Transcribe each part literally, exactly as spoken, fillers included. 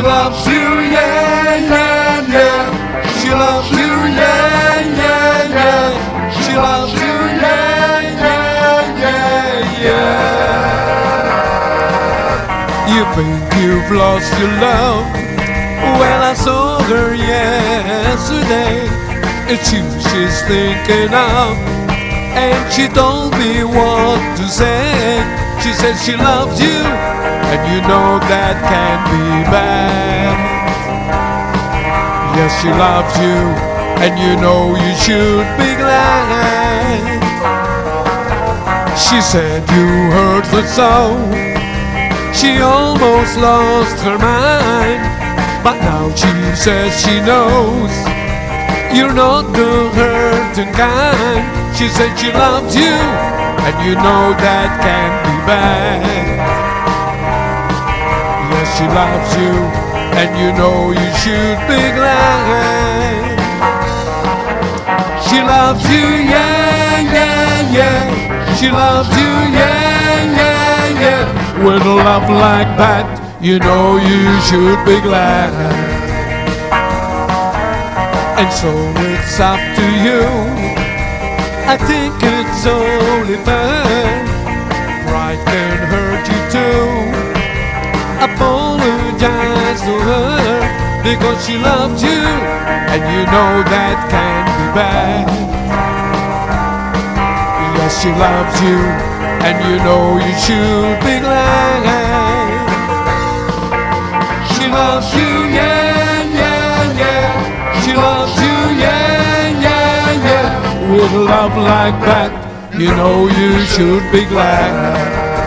loves you, yeah, yeah, yeah. She loves you, yeah, yeah, yeah. She loves you, yeah, yeah, yeah, yeah. You think you've lost your love? Well, I saw her yesterday. It's you she's thinking of, and she told me what to say. She said she loves you, and you know that can't be bad. Yes, she loves you, and you know you should be glad. She said you hurt her so, she almost lost her mind. But now she says she knows you're not the hurting kind. She said she loves you, and you know that can't be bad. Yes, she loves you, and you know you should be glad. She loves you, yeah, yeah, yeah. She loves you, yeah, yeah, yeah. With a love like that, you know you should be glad. And so it's up to you. I think it's only fair. Pride can hurt you too. Apologize to her, because she loves you, and you know that can't be bad. Yes, she loves you, and you know you should be glad. She loves you, yeah, yeah, yeah. She loves you, yeah, yeah, yeah. With a love like that, you know you should be glad.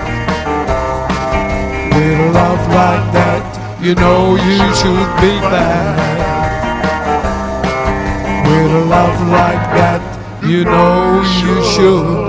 With a love like that, you know you should be glad. With a love like that, you know you should